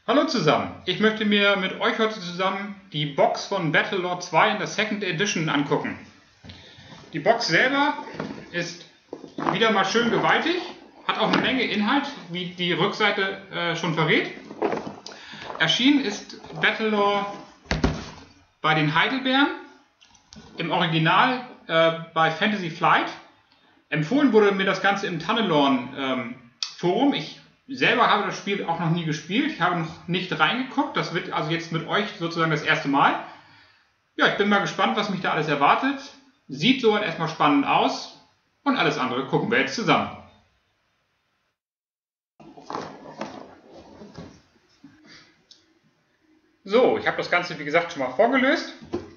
Hallo zusammen, ich möchte mir mit euch heute zusammen die Box von Battlelore 2 in der Second Edition angucken. Die Box selber ist wieder mal schön gewaltig, hat auch eine Menge Inhalt, wie die Rückseite schon verrät. Erschienen ist Battlelore bei den Heidelbeeren, im Original bei Fantasy Flight. Empfohlen wurde mir das Ganze im Tannelorn Forum. Ich selber habe das Spiel auch noch nie gespielt, ich habe noch nicht reingeguckt, das wird also jetzt mit euch sozusagen das erste Mal. Ja, ich bin mal gespannt, was mich da alles erwartet. Sieht soweit erstmal spannend aus und alles andere gucken wir jetzt zusammen. So, ich habe das Ganze wie gesagt schon mal vorgelöst.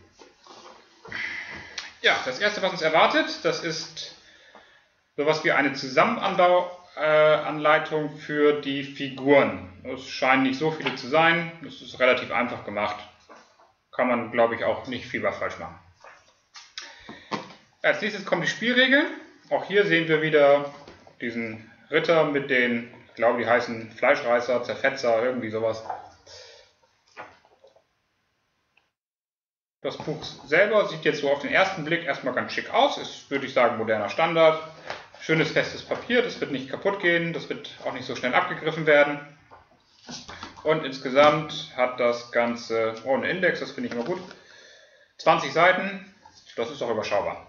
Ja, das erste, was uns erwartet, das ist sowas wie eine Zusammenanleitung für die Figuren. Es scheinen nicht so viele zu sein, es ist relativ einfach gemacht. Kann man, glaube ich, auch nicht viel was falsch machen. Als nächstes kommen die Spielregeln. Auch hier sehen wir wieder diesen Ritter mit den, ich glaube, die heißen Fleischreißer, Zerfetzer, irgendwie sowas. Das Buch selber sieht jetzt so auf den ersten Blick erstmal ganz schick aus. Ist, würde ich sagen, moderner Standard. Schönes festes Papier, das wird nicht kaputt gehen, das wird auch nicht so schnell abgegriffen werden. Und insgesamt hat das Ganze, oh, einen Index, das finde ich immer gut, 20 Seiten, das ist auch überschaubar.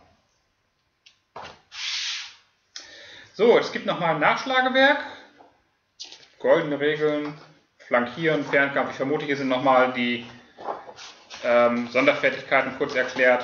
So, es gibt nochmal ein Nachschlagewerk, goldene Regeln, Flankieren, Fernkampf, ich vermute, hier sind nochmal die Sonderfertigkeiten kurz erklärt.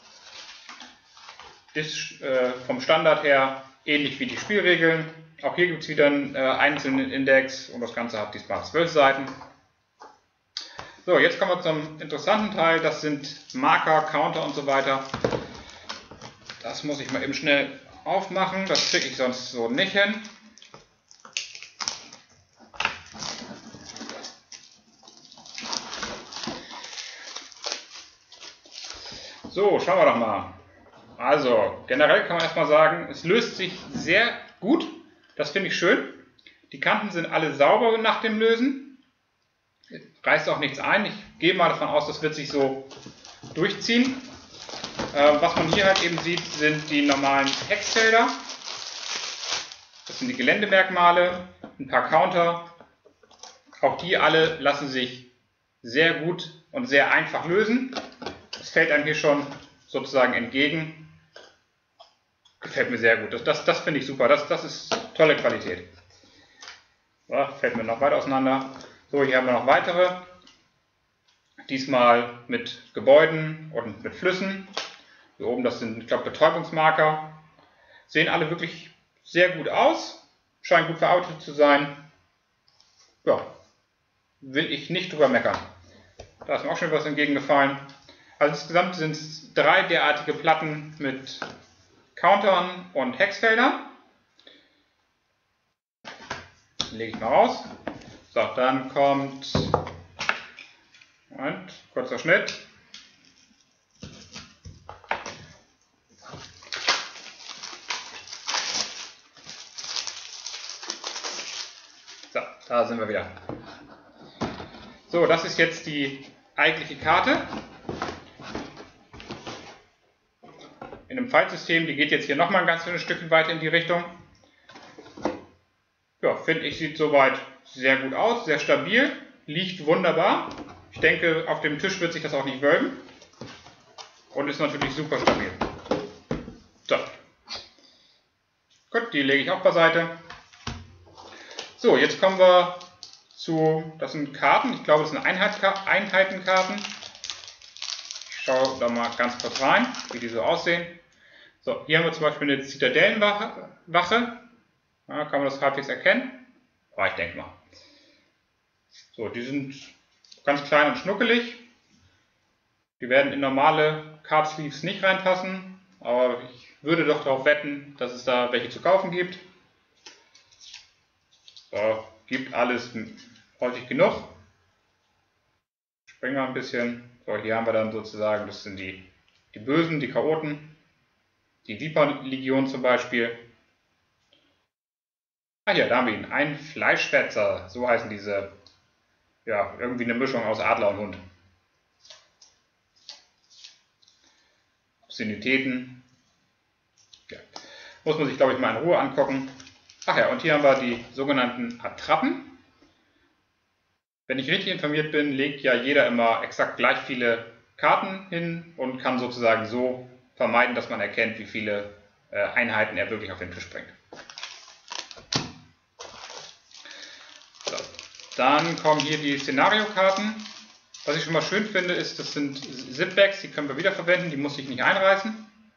Ist vom Standard her ähnlich wie die Spielregeln. Auch hier gibt es wieder einen einzelnen Index und das Ganze hat diesmal 12 Seiten. So, jetzt kommen wir zum interessanten Teil. Das sind Marker, Counter und so weiter. Das muss ich mal eben schnell aufmachen. Das kriege ich sonst so nicht hin. So, schauen wir doch mal. Also, generell kann man erstmal sagen, es löst sich sehr gut. Das finde ich schön. Die Kanten sind alle sauber nach dem Lösen. Reißt auch nichts ein. Ich gehe mal davon aus, das wird sich so durchziehen. Was man hier halt eben sieht, sind die normalen Hexfelder. Das sind die Geländemerkmale, ein paar Counter. Auch die alle lassen sich sehr gut und sehr einfach lösen. Das fällt einem hier schon sozusagen entgegen. Gefällt mir sehr gut. Das finde ich super. Das ist tolle Qualität. So, fällt mir noch weiter auseinander. So, hier haben wir noch weitere. Diesmal mit Gebäuden und mit Flüssen. Hier oben, das sind, ich glaube, Betäubungsmarker. Sehen alle wirklich sehr gut aus. Scheinen gut verarbeitet zu sein. Ja, will ich nicht drüber meckern. Da ist mir auch schon was entgegengefallen. Also insgesamt sind es 3 derartige Platten mit Countern und Hexfeldern. Lege ich mal raus. So, dann kommt, Moment, kurzer Schnitt. So, da sind wir wieder. So, das ist jetzt die eigentliche Karte. In einem Faltsystem, die geht jetzt hier nochmal ein ganz schönes Stückchen weiter in die Richtung. Ja, finde ich, sieht soweit sehr gut aus, sehr stabil, liegt wunderbar. Ich denke, auf dem Tisch wird sich das auch nicht wölben. Und ist natürlich super stabil. So. Gut, die lege ich auch beiseite. So, jetzt kommen wir zu, das sind Karten, ich glaube, das sind Einheitenkarten. Ich schaue da mal ganz kurz rein, wie die so aussehen. So, hier haben wir zum Beispiel eine Zitadellenwache. Ja, kann man das halbwegs erkennen? Ja, ich denke mal. So, die sind ganz klein und schnuckelig. Die werden in normale Card Sleeves nicht reinpassen, aber ich würde doch darauf wetten, dass es da welche zu kaufen gibt. So, gibt alles häufig genug. Springen wir ein bisschen. So, hier haben wir dann sozusagen, das sind die Bösen, die Chaoten. Die Viper-Legion zum Beispiel. Ah ja, da haben wir ihn. Ein Fleischfetzer, so heißen diese ja, irgendwie eine Mischung aus Adler und Hund. Obszönitäten. Ja. Muss man sich, glaube ich, mal in Ruhe angucken. Ach ja, und hier haben wir die sogenannten Attrappen. Wenn ich richtig informiert bin, legt ja jeder immer exakt gleich viele Karten hin und kann sozusagen so vermeiden, dass man erkennt, wie viele Einheiten er wirklich auf den Tisch bringt. So. Dann kommen hier die Szenariokarten. Was ich schon mal schön finde, ist, das sind Zip-Bags, die können wir wiederverwenden, die muss ich nicht einreißen.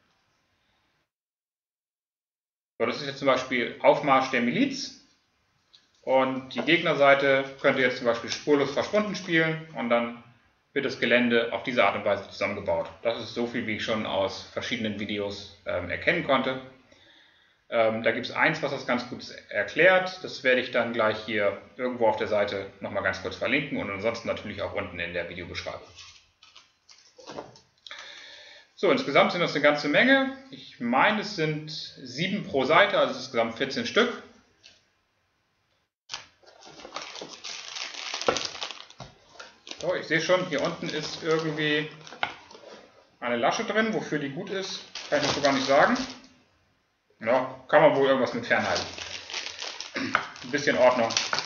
So, das ist jetzt zum Beispiel Aufmarsch der Miliz. Und die Gegnerseite könnte jetzt zum Beispiel spurlos verschwunden spielen und dann wird das Gelände auf diese Art und Weise zusammengebaut. Das ist so viel, wie ich schon aus verschiedenen Videos erkennen konnte. Da gibt es eins, was das ganz gut erklärt. Das werde ich dann gleich hier irgendwo auf der Seite nochmal ganz kurz verlinken und ansonsten natürlich auch unten in der Videobeschreibung. So, insgesamt sind das eine ganze Menge. Ich meine, es sind 7 pro Seite, also insgesamt 14 Stück. So, ich sehe schon, hier unten ist irgendwie eine Lasche drin, wofür die gut ist, kann ich noch so gar nicht sagen. Ja, kann man wohl irgendwas mit fernhalten. Ein bisschen Ordnung.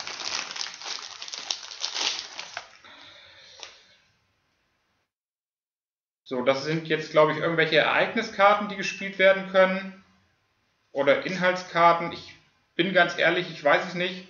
So, das sind jetzt, glaube ich, irgendwelche Ereigniskarten, die gespielt werden können. Oder Inhaltskarten. Ich bin ganz ehrlich, ich weiß es nicht.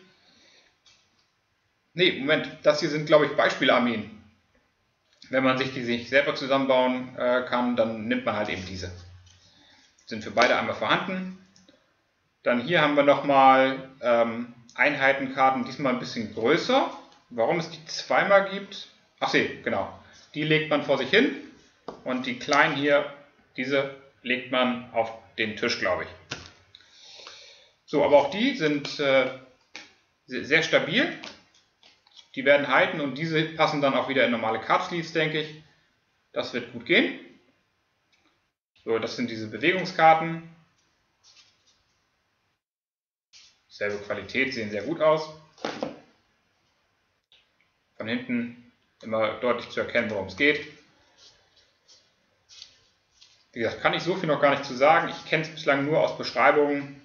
Ne, Moment, das hier sind, glaube ich, Beispielarmeen. Wenn man sich die sich selber zusammenbauen kann, dann nimmt man halt eben diese. Sind für beide einmal vorhanden. Dann hier haben wir nochmal Einheitenkarten, diesmal ein bisschen größer. Warum es die zweimal gibt? Ach nee, genau. Die legt man vor sich hin und die kleinen hier, diese legt man auf den Tisch, glaube ich. So, aber auch die sind sehr stabil. Die werden halten und diese passen dann auch wieder in normale Card Sleeves, denke ich. Das wird gut gehen. So, das sind diese Bewegungskarten. Selbe Qualität, sehen sehr gut aus. Von hinten immer deutlich zu erkennen, worum es geht. Wie gesagt, kann ich so viel noch gar nicht zu sagen. Ich kenne es bislang nur aus Beschreibungen.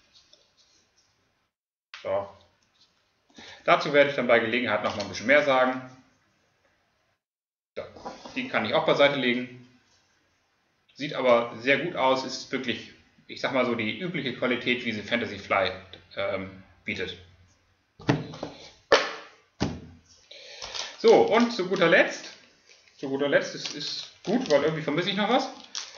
So. Dazu werde ich dann bei Gelegenheit noch mal ein bisschen mehr sagen. So, die kann ich auch beiseite legen. Sieht aber sehr gut aus, ist wirklich, ich sag mal so, die übliche Qualität, wie sie Fantasy Flight bietet. So, und zu guter Letzt ist gut, weil irgendwie vermisse ich noch was.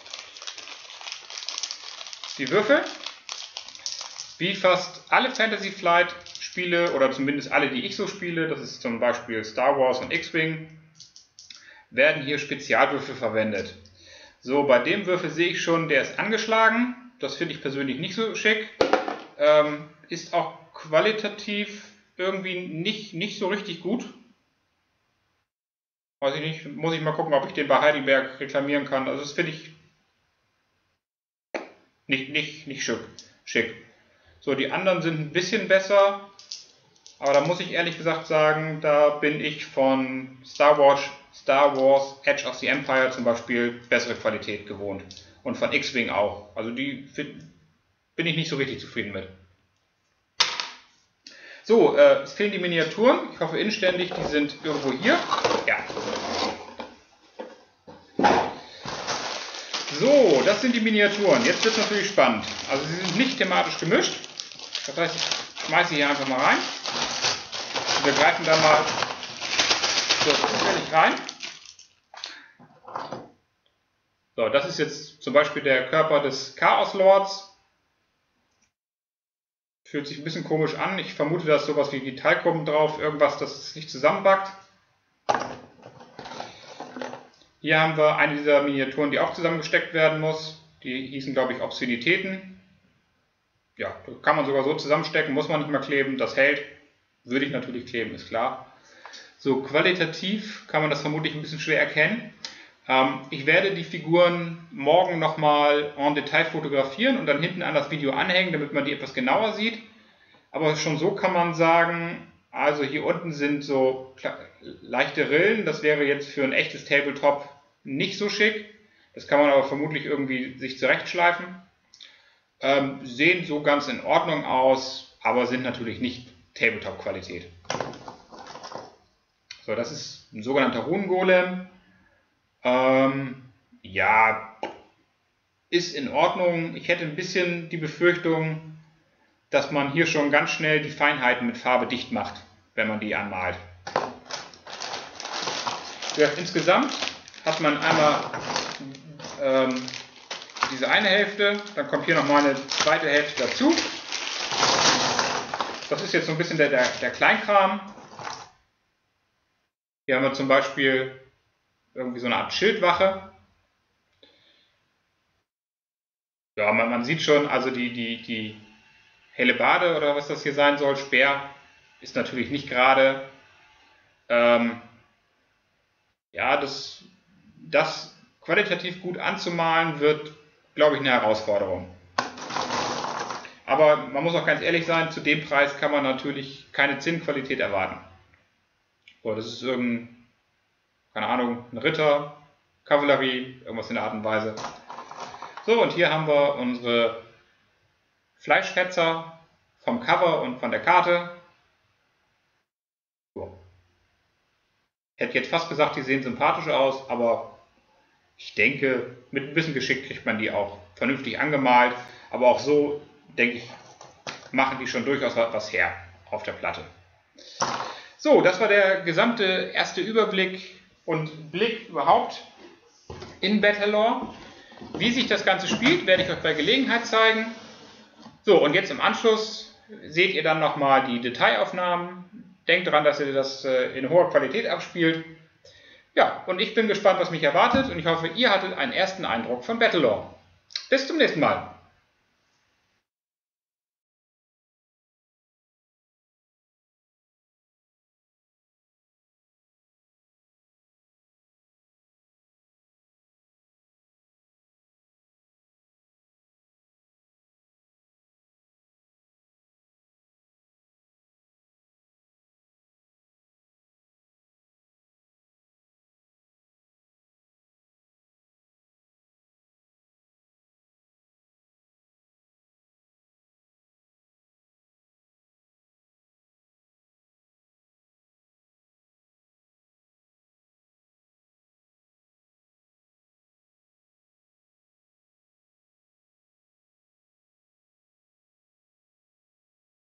Die Würfel. Wie fast alle Fantasy Flight Spiele, oder zumindest alle, die ich so spiele, das ist zum Beispiel Star Wars und X-Wing, werden hier Spezialwürfel verwendet. So, bei dem Würfel sehe ich schon, der ist angeschlagen. Das finde ich persönlich nicht so schick. Ist auch qualitativ irgendwie nicht so richtig gut. Weiß ich nicht, muss ich mal gucken, ob ich den bei Heidelberg reklamieren kann. Also das finde ich nicht schick. So, die anderen sind ein bisschen besser. Aber da muss ich ehrlich gesagt sagen, da bin ich von Star Wars Edge of the Empire zum Beispiel bessere Qualität gewohnt. Und von X-Wing auch. Also die bin ich nicht so richtig zufrieden mit. So, es fehlen die Miniaturen. Ich hoffe inständig, die sind irgendwo hier. Ja. So, das sind die Miniaturen. Jetzt wird es natürlich spannend. Also sie sind nicht thematisch gemischt. Das heißt, ich schmeiße hier einfach mal rein. Wir greifen da mal so zufällig rein. So, das ist jetzt zum Beispiel der Körper des Chaos Lords. Fühlt sich ein bisschen komisch an. Ich vermute, da ist sowas wie Talkum drauf, irgendwas, das nicht zusammenbackt. Hier haben wir eine dieser Miniaturen, die auch zusammengesteckt werden muss. Die hießen, glaube ich, Obszönitäten. Ja, kann man sogar so zusammenstecken, muss man nicht mehr kleben, das hält. Würde ich natürlich kleben, ist klar. So, qualitativ kann man das vermutlich ein bisschen schwer erkennen. Ich werde die Figuren morgen nochmal en Detail fotografieren und dann hinten an das Video anhängen, damit man die etwas genauer sieht. Aber schon so kann man sagen, Also hier unten sind so leichte Rillen, das wäre jetzt für ein echtes Tabletop nicht so schick. Das kann man aber vermutlich irgendwie sich zurechtschleifen. Sehen so ganz in Ordnung aus, aber sind natürlich nicht Tabletop-Qualität. So, das ist ein sogenannter Runengolem. Ja, ist in Ordnung. Ich hätte ein bisschen die Befürchtung, dass man hier schon ganz schnell die Feinheiten mit Farbe dicht macht, wenn man die anmalt. Insgesamt hat man einmal diese eine Hälfte, dann kommt hier nochmal eine zweite Hälfte dazu. Das ist jetzt so ein bisschen der Kleinkram. Hier haben wir zum Beispiel irgendwie so eine Art Schildwache. Ja, man sieht schon, also die Hellebarde oder was das hier sein soll, Speer, ist natürlich nicht gerade. Ja, das qualitativ gut anzumalen wird, glaube ich, eine Herausforderung. Aber man muss auch ganz ehrlich sein, zu dem Preis kann man natürlich keine Zinnqualität erwarten. So, das ist irgendein, keine Ahnung, ein Ritter, Kavallerie, irgendwas in der Art und Weise. So, und hier haben wir unsere Fleischfetzer vom Cover und von der Karte. So. Ich hätte jetzt fast gesagt, die sehen sympathisch aus, aber ich denke, mit ein bisschen Geschick kriegt man die auch vernünftig angemalt. Aber auch so, denke ich, machen die schon durchaus was her auf der Platte. So, das war der gesamte erste Überblick und Blick überhaupt in Battlelore. Wie sich das Ganze spielt, werde ich euch bei Gelegenheit zeigen. So, und jetzt im Anschluss seht ihr dann nochmal die Detailaufnahmen. Denkt daran, dass ihr das in hoher Qualität abspielt. Ja, und ich bin gespannt, was mich erwartet, und ich hoffe, ihr hattet einen ersten Eindruck von Battlelore. Bis zum nächsten Mal.